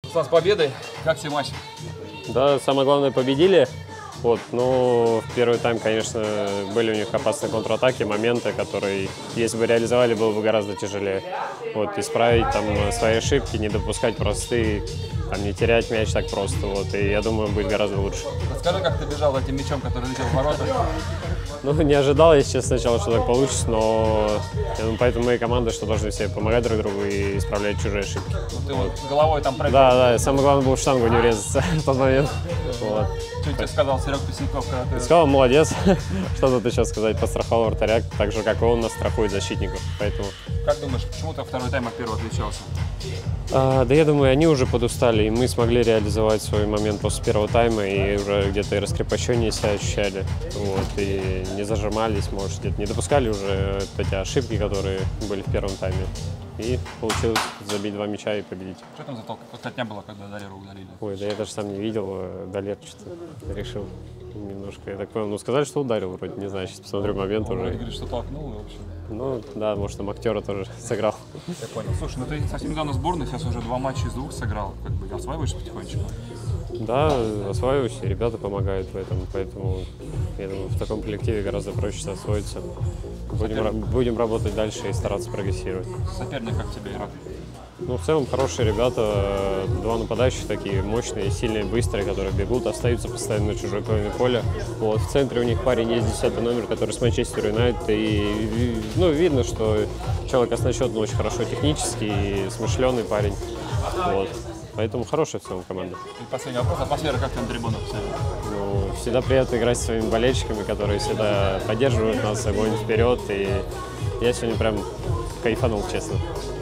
С победой. Как тебе матч? Да, самое главное, победили. Вот, ну, в первый тайм, конечно, были у них опасные контратаки, моменты, которые, если бы реализовали, было бы гораздо тяжелее. Вот, исправить там свои ошибки, не допускать простые, там, не терять мяч так просто. Вот, и я думаю, будет гораздо лучше. Расскажи, как ты бежал этим мячом, который летел в ворота? Ну, не ожидал, если честно, сначала, что так получится, но я думаю, поэтому мы и команда, что должны все помогать друг другу и исправлять чужие ошибки. Ну, ты вот головой там прыгал. Да, самое главное было в штангу не врезаться в тот момент. Вот. Что тебе сказал Серега Песняков, когда ты... Сказал, молодец, что тут еще сказать, подстраховал вратаря, так же, как и он нас страхует защитников, поэтому... Как думаешь, почему ты второй тайм от первого отличался? Да я думаю, они уже подустали, и мы смогли реализовать свой момент после первого тайма, и уже где-то и раскрепощение себя ощущали, вот, и не зажимались, может, где-то не допускали уже эти ошибки, которые были в первом тайме. И получилось забить 2 мяча и победить. Что там за толкотня была, когда Далеру удалили? Ой, да я даже сам не видел, Далер что-то решил немножко, я так понял, ну сказали, что ударил вроде, не знаю, сейчас посмотрю момент уже. Говорит, что толкнул, в общем. Ну да, может там актера тоже сыграл. Я понял. Слушай, ну ты совсем недавно в сборной, сейчас уже 2 матча из 2 сыграл, как бы осваиваешься потихонечку? Да, осваиваюсь, и ребята помогают в этом, поэтому я думаю, в таком коллективе гораздо проще освоиться. Будем работать дальше и стараться прогрессировать. Соперник как тебе, Ирак? Ну, в целом, хорошие ребята, 2 нападающих такие мощные, сильные, быстрые, которые бегут, остаются постоянно на чужой половине поля. Вот, в центре у них парень есть, 10-й номер, который с Манчестер Юнайтед, и ну, видно, что человек оснащен очень хорошо технически, и смышленый парень. Вот. Поэтому хорошая в целом команда. И последний вопрос. Атмосфера как там на трибунах? Ну, всегда приятно играть со своими болельщиками, которые всегда поддерживают нас, огонь вперед. И я сегодня прям кайфанул, честно.